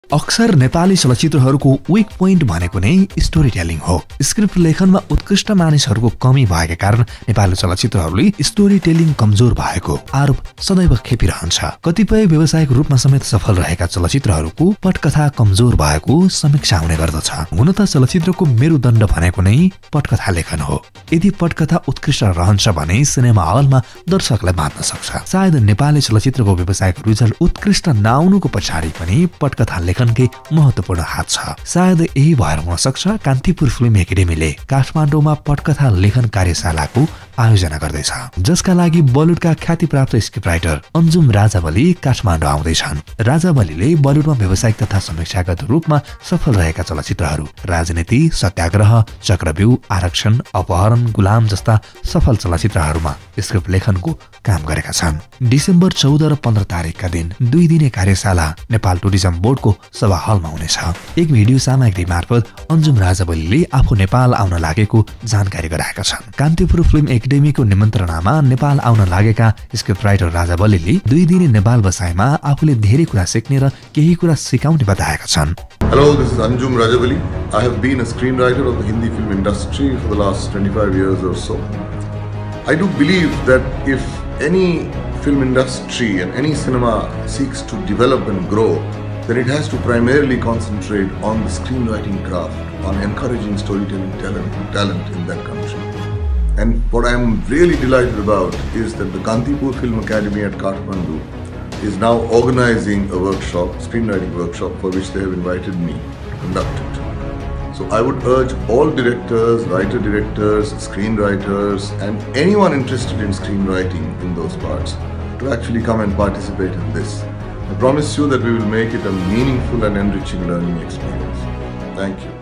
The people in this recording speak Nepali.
अक्सर नेपाली चलचित्रहरूको वीक पोइन्ट भनेको नै स्टोरी टेलिङ हो। स्क्रिप्ट लेखनमा उत्कृष्ट मानिसहरूको कमी भएका कारण नेपाली चलचित्रहरूले स्टोरी टेलिङ कमजोर भएको आरोप सदैव खेपिरहन्छ। कतिपय व्यावसायिक रूपमा समेत सफल रहेका चलचित्रहरूको पटकथा कमजोर भएको समीक्षा हुने गर्दछ। हुन त चलचित्रको मेरुदण्ड भनेको नै पटकथा लेखन हो। यदि पटकथा उत्कृष्ट रहन्छ भने सिनेमा हलमा दर्शकलाई बाँध्न सक्छ। सायद नेपाली चलचित्रको व्यावसायिक रिजल्ट उत्कृष्ट नआउनुको पछाडि पनि पटकथा लेखनकै महत्त्वपूर्ण हात छ। सायद यही भएर हुन सक्छ कान्तिपुर फिल्म एकाडेमीले काठमाडौँमा पटकथा लेखन कार्यशालाको आयोजना गर्दैछ, जसका लागि बलिउडका ख्यातिप्राप्त स्क्रिप्ट राइटर अन्जुम राजावली काठमाडौँ आउँदैछन्। राजावलीले बलिउडमा व्यावसायिक तथा समीक्षागत रूपमा सफल रहेका चलचित्रहरू राजनीति, सत्याग्रह, चक्रव्यूह, आरक्षण, अपहरण, गुलाम जस्ता सफल चलचित्रहरूमा स्क्रिप्ट लेखनको काम गरेका छन्। डिसेम्बर 14 र 15 तारिकका दिन 2 दिने कार्यशाला नेपाल टुरिज्म बोर्डको सभा हलमा हुनेछ। एक भिडियो सामग्री मार्फत अन्जुम राजावलीले आफू नेपाल आउन लागेको जानकारी गराएका छन्। कान्तिपुर फिल्म एकाडेमीको निमन्त्रणामा नेपाल आउन लागेका स्क्रिप्ट राइटर राजावलीले 2 दिने नेपाल बसाइमा आफूले धेरै कुरा सिक्ने र केही कुरा सिकाउने बताएका छन्। Hello, this is Anjum Rajavali. I have been a screenwriter of the Hindi film industry for the last 25 years or so. I do believe that if any film industry and any cinema seeks to develop and grow, then it has to primarily concentrate on the screenwriting craft, on encouraging storytelling talent in that country. And what I am really delighted about is that the Kantipur Film Academy at Kathmandu is now organizing a workshop, screenwriting workshop, for which they have invited me to conduct it. So I would urge all directors, writer-directors, screenwriters, and anyone interested in screenwriting in those parts to actually come and participate in this. I promise you that we will make it a meaningful and enriching learning experience. Thank you.